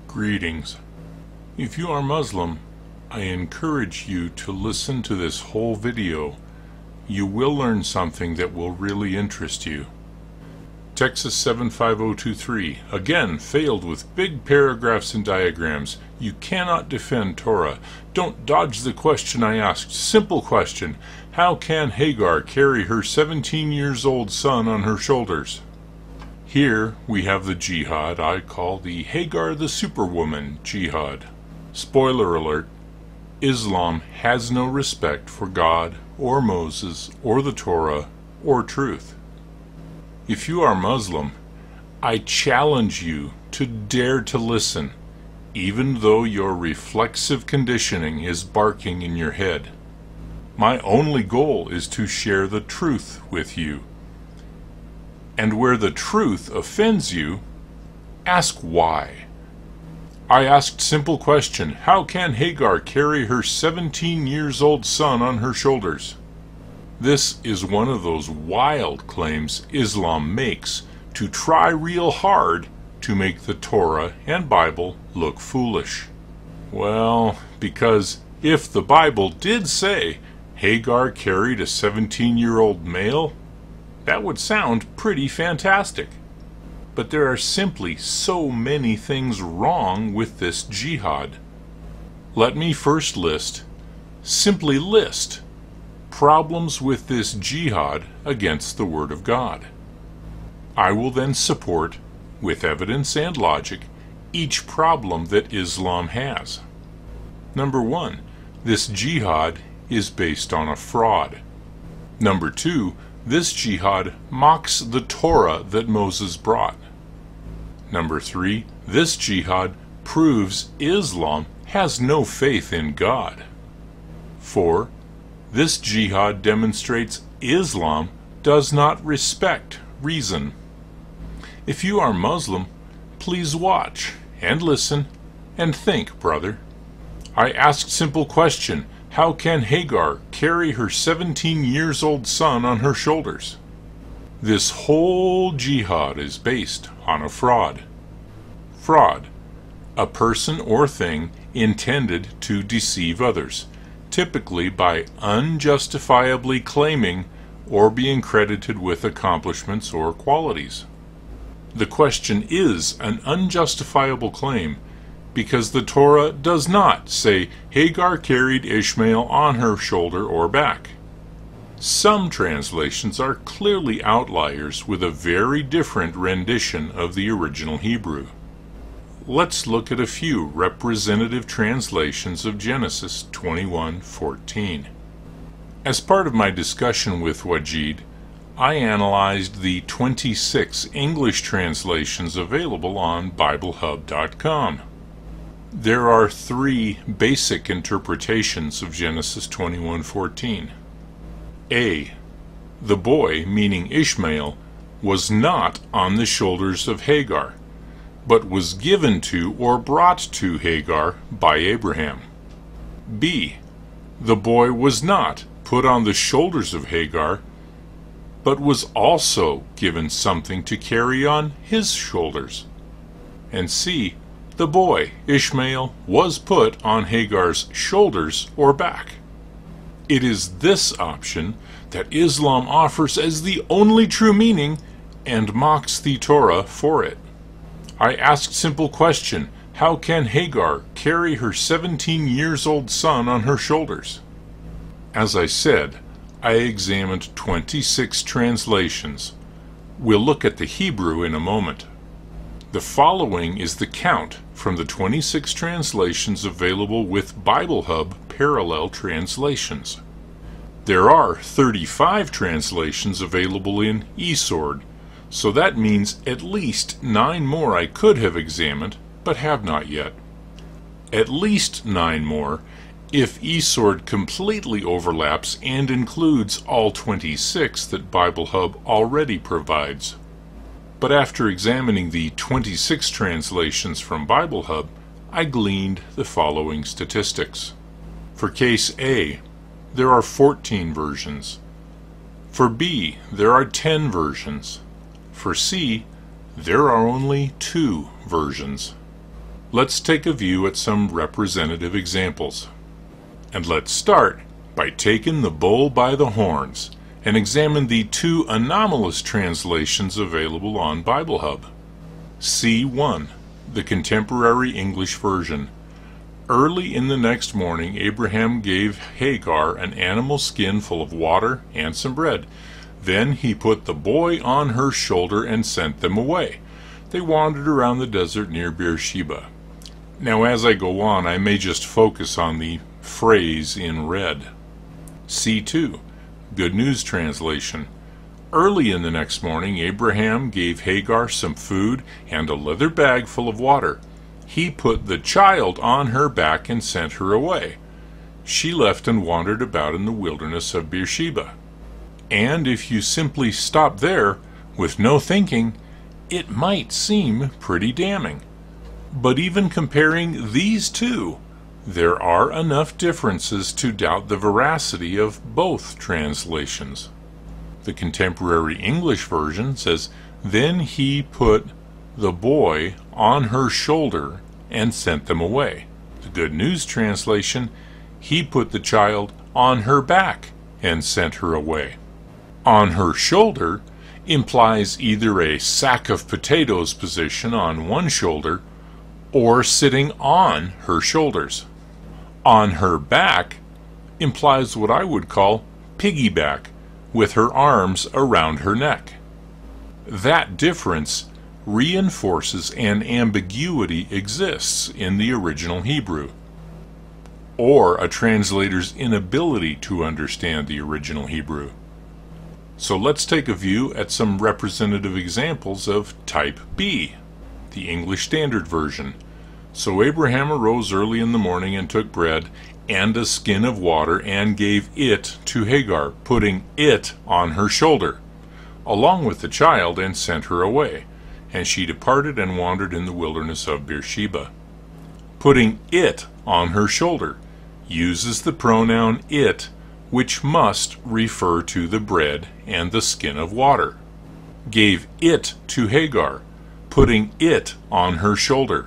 Greetings. If you are Muslim, I encourage you to listen to this whole video. You will learn something that will really interest you. Texas 75023, again failed with big paragraphs and diagrams. You cannot defend Torah. Don't dodge the question I asked. Simple question. How can Hagar carry her 17 years old son on her shoulders? Here we have the jihad I call the Hagar the Superwoman jihad. Spoiler alert, Islam has no respect for God or Moses or the Torah or truth. If you are Muslim, I challenge you to dare to listen, even though your reflexive conditioning is barking in your head. My only goal is to share the truth with you. And where the truth offends you, ask why. I asked simple question, how can Hagar carry her 17 years old son on her shoulders? This is one of those wild claims Islam makes to try real hard to make the Torah and Bible look foolish. Well, because if the Bible did say Hagar carried a 17-year-old male, that would sound pretty fantastic. But there are simply so many things wrong with this jihad. Let me first simply list, problems with this jihad against the Word of God. I will then support, with evidence and logic, each problem that Islam has. Number 1, this jihad is based on a fraud. Number 2, this jihad mocks the Torah that Moses brought. Number 3, this jihad proves Islam has no faith in God. 4, this jihad demonstrates Islam does not respect reason. If you are Muslim, please watch and listen and think, brother. I asked simple question, how can Hagar carry her 17 years old son on her shoulders? This whole jihad is based on a fraud. Fraud, a person or thing intended to deceive others, typically by unjustifiably claiming or being credited with accomplishments or qualities. The question is an unjustifiable claim because the Torah does not say Hagar carried Ishmael on her shoulder or back. Some translations are clearly outliers with a very different rendition of the original Hebrew. Let's look at a few representative translations of Genesis 21:14. As part of my discussion with Wajid, I analyzed the 26 English translations available on Biblehub.com. There are 3 basic interpretations of Genesis 21:14. A. The boy, meaning Ishmael, was not on the shoulders of Hagar, but was given to or brought to Hagar by Abraham. B. The boy was not put on the shoulders of Hagar, but was also given something to carry on his shoulders. And C. The boy, Ishmael, was put on Hagar's shoulders or back. It is this option that Islam offers as the only true meaning and mocks the Torah for it. I asked simple question, how can Hagar carry her 17 years old son on her shoulders? As I said, I examined 26 translations. We'll look at the Hebrew in a moment. The following is the count from the 26 translations available with Biblehub parallel translations. There are 35 translations available in eSword, so that means at least 9 more I could have examined, but have not yet. At least 9 more if eSword completely overlaps and includes all 26 that Biblehub already provides. But after examining the 26 translations from Biblehub, I gleaned the following statistics. For case A, there are 14 versions. For B, there are 10 versions. For C, there are only 2 versions. Let's take a view at some representative examples. And let's start by taking the bull by the horns and examine the two anomalous translations available on Biblehub. C1, the Contemporary English Version. Early in the next morning, Abraham gave Hagar an animal skin full of water and some bread. Then he put the boy on her shoulder and sent them away. They wandered around the desert near Beersheba. Now, as I go on, I may just focus on the phrase in red. C2, Good News Translation. Early in the next morning, Abraham gave Hagar some food and a leather bag full of water. He put the child on her back and sent her away. She left and wandered about in the wilderness of Beersheba. And if you simply stop there, with no thinking, it might seem pretty damning. But even comparing these two, there are enough differences to doubt the veracity of both translations. The Contemporary English Version says, Then he put the boy on her shoulder and sent them away. The Good News Translation, He put the child on her back and sent her away. On her shoulder implies either a sack of potatoes position on one shoulder or sitting on her shoulders. On her back implies what I would call piggyback, with her arms around her neck. That difference reinforces an ambiguity exists in the original Hebrew, or a translator's inability to understand the original Hebrew. So let's take a view at some representative examples of Type B, the English Standard Version. So Abraham arose early in the morning and took bread and a skin of water and gave it to Hagar, putting it on her shoulder, along with the child, and sent her away. And she departed and wandered in the wilderness of Beersheba. Putting it on her shoulder uses the pronoun it, which must refer to the bread and the skin of water. Gave it to Hagar, putting it on her shoulder.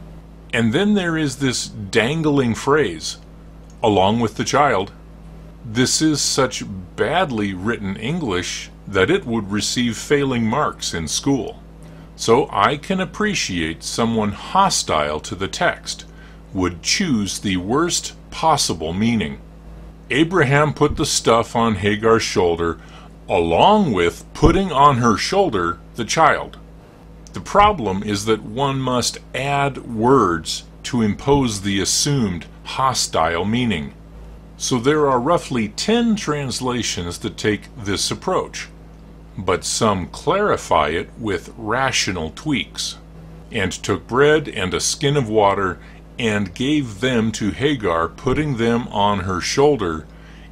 And then there is this dangling phrase, along with the child. This is such badly written English that it would receive failing marks in school. So I can appreciate someone hostile to the text would choose the worst possible meaning. Abraham put the stuff on Hagar's shoulder, along with putting on her shoulder the child. The problem is that one must add words to impose the assumed hostile meaning. So there are roughly 10 translations that take this approach, but some clarify it with rational tweaks. And took bread and a skin of water and gave them to Hagar, putting them on her shoulder,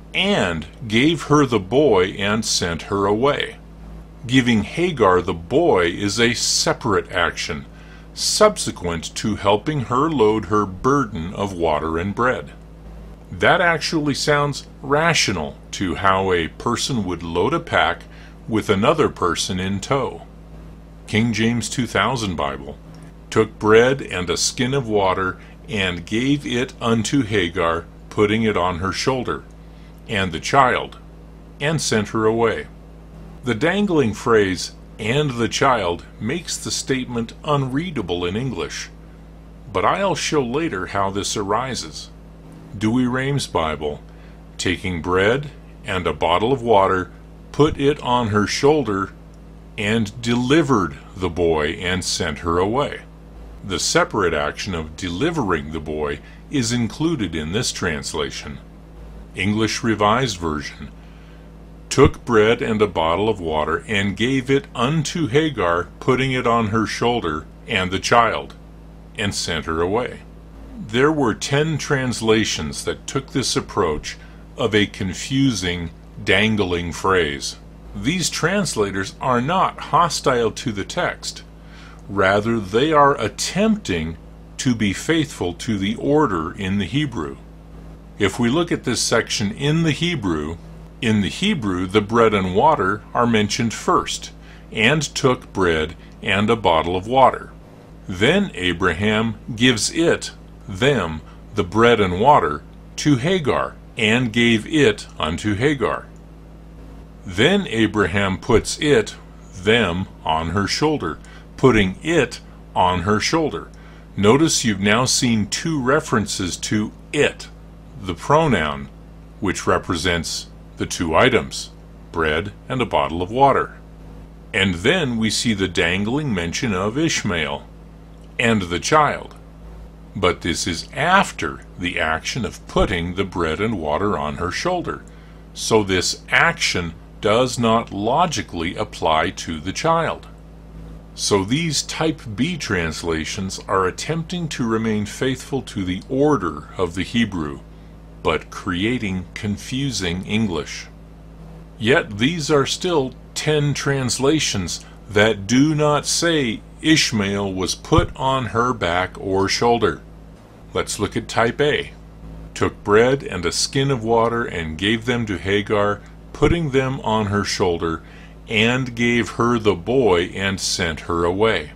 and gave her the boy and sent her away. Giving Hagar the boy is a separate action, subsequent to helping her load her burden of water and bread. That actually sounds rational to how a person would load a pack with another person in tow. King James 2000 Bible, took bread and a skin of water and gave it unto Hagar, putting it on her shoulder, and the child, and sent her away. The dangling phrase, and the child, makes the statement unreadable in English, but I'll show later how this arises. Douay-Rheims Bible, taking bread and a bottle of water, put it on her shoulder, and delivered the boy and sent her away. The separate action of delivering the boy is included in this translation. English Revised Version, took bread and a bottle of water and gave it unto Hagar, putting it on her shoulder and the child, and sent her away. There were 10 translations that took this approach of a confusing, dangling phrase. These translators are not hostile to the text. Rather, they are attempting to be faithful to the order in the Hebrew. If we look at this section in the Hebrew, the bread and water are mentioned first, and took bread and a bottle of water. Then Abraham gives them, the bread and water, to Hagar, and gave it unto Hagar. Then Abraham puts them, on her shoulder, putting it on her shoulder. Notice you've now seen two references to it, the pronoun, which represents the two items, bread and a bottle of water. And then we see the dangling mention of Ishmael and the child. But this is after the action of putting the bread and water on her shoulder. So this action does not logically apply to the child. So these Type B translations are attempting to remain faithful to the order of the Hebrew, but creating confusing English. Yet these are still 10 translations that do not say Ishmael was put on her back or shoulder. Let's look at Type A. Took bread and a skin of water and gave them to Hagar, putting them on her shoulder, and gave her the boy and sent her away.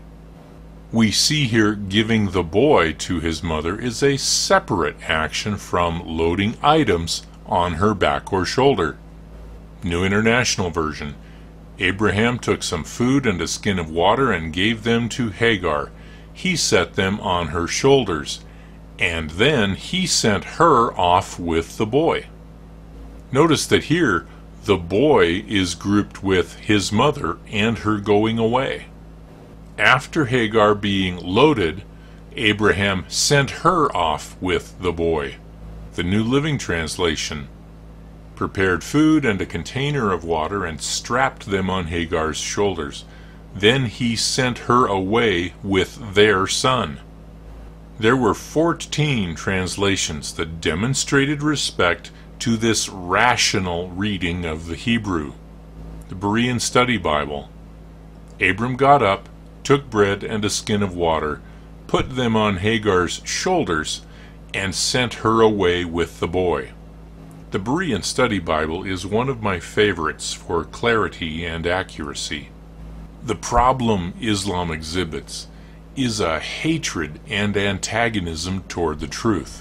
We see here giving the boy to his mother is a separate action from loading items on her back or shoulder. New International Version. Abraham took some food and a skin of water and gave them to Hagar. He set them on her shoulders, and then he sent her off with the boy. Notice that here the boy is grouped with his mother and her going away. After Hagar being loaded, Abraham sent her off with the boy. The New Living Translation. Prepared food and a container of water and strapped them on Hagar's shoulders. Then he sent her away with their son. There were 14 translations that demonstrated respect to this rational reading of the Hebrew. The Berean Study Bible. Abram got up, took bread and a skin of water, put them on Hagar's shoulders, and sent her away with the boy. The Berean Study Bible is one of my favorites for clarity and accuracy. The problem Islam exhibits is a hatred and antagonism toward the truth,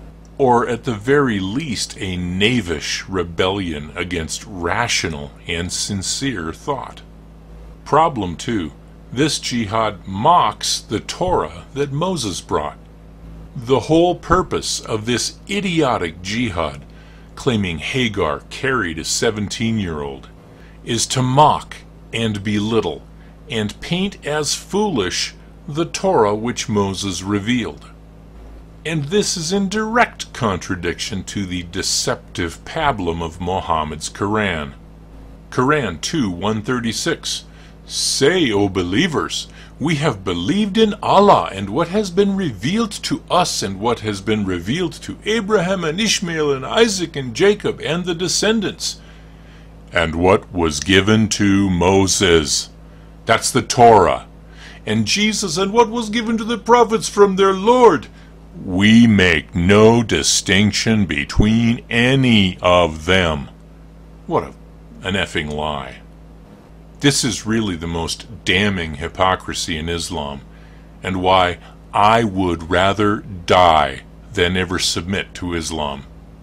or at the very least a knavish rebellion against rational and sincere thought. Problem 2. This jihad mocks the Torah that Moses brought. The whole purpose of this idiotic jihad, claiming Hagar carried a 17-year-old, is to mock and belittle and paint as foolish the Torah which Moses revealed. And this is in direct contradiction to the deceptive pablum of Muhammad's Quran. Quran 2:136. Say, O believers, we have believed in Allah and what has been revealed to us and what has been revealed to Abraham and Ishmael and Isaac and Jacob and the descendants, and what was given to Moses. That's the Torah. And Jesus and what was given to the prophets from their Lord. We make no distinction between any of them. What an effing lie. This is really the most damning hypocrisy in Islam, and why I would rather die than ever submit to Islam.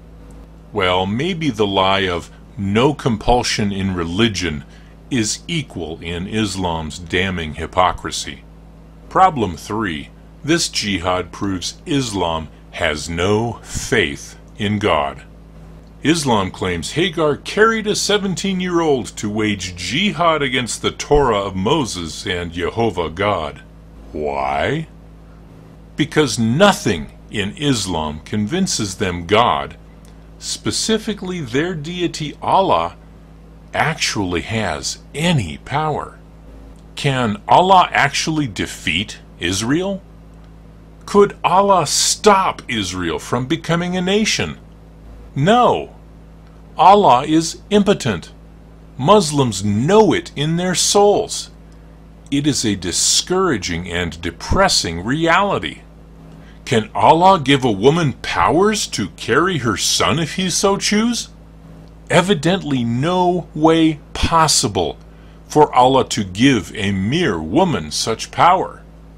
Well, maybe the lie of no compulsion in religion is equal in Islam's damning hypocrisy. Problem 3. This jihad proves Islam has no faith in God. Islam claims Hagar carried a 17-year-old to wage jihad against the Torah of Moses and Jehovah God. Why? Because nothing in Islam convinces them God, specifically their deity Allah, actually has any power. Can Allah actually defeat Israel? Could Allah stop Israel from becoming a nation? No. Allah is impotent. Muslims know it in their souls. It is a discouraging and depressing reality. Can Allah give a woman powers to carry her son if he so choose? Evidently no way possible for Allah to give a mere woman such power.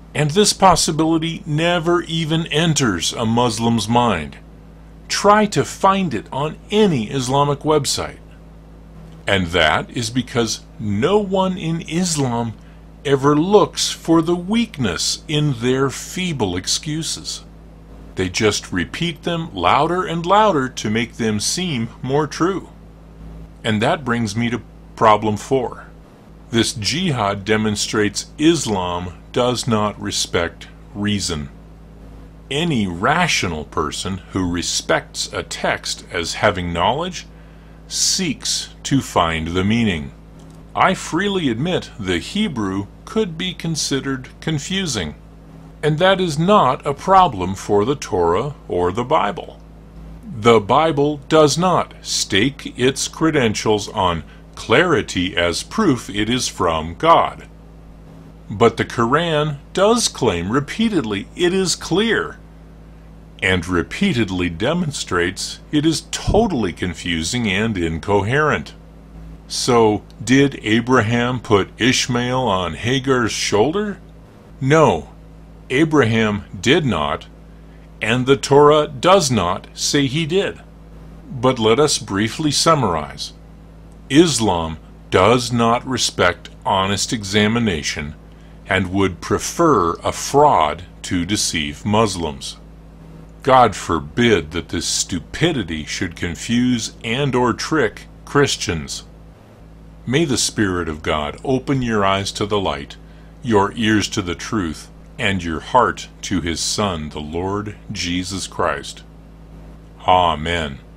And this possibility never even enters a Muslim's mind. Try to find it on any Islamic website. And that is because no one in Islam ever looks for the weakness in their feeble excuses. They just repeat them louder and louder to make them seem more true. And that brings me to problem 4. This jihad demonstrates Islam does not respect reason. Any rational person who respects a text as having knowledge seeks to find the meaning. I freely admit the Hebrew could be considered confusing, and that is not a problem for the Torah or the Bible. The Bible does not stake its credentials on clarity as proof it is from God. But the Quran does claim repeatedly it is clear, and repeatedly demonstrates it is totally confusing and incoherent. So, did Abraham put Ishmael on Hagar's shoulder? No, Abraham did not, and the Torah does not say he did. But let us briefly summarize. Islam does not respect honest examination and would prefer a fraud to deceive Muslims. God forbid that this stupidity should confuse and/or trick Christians. May the Spirit of God open your eyes to the light, your ears to the truth, and your heart to His Son, the Lord Jesus Christ. Amen.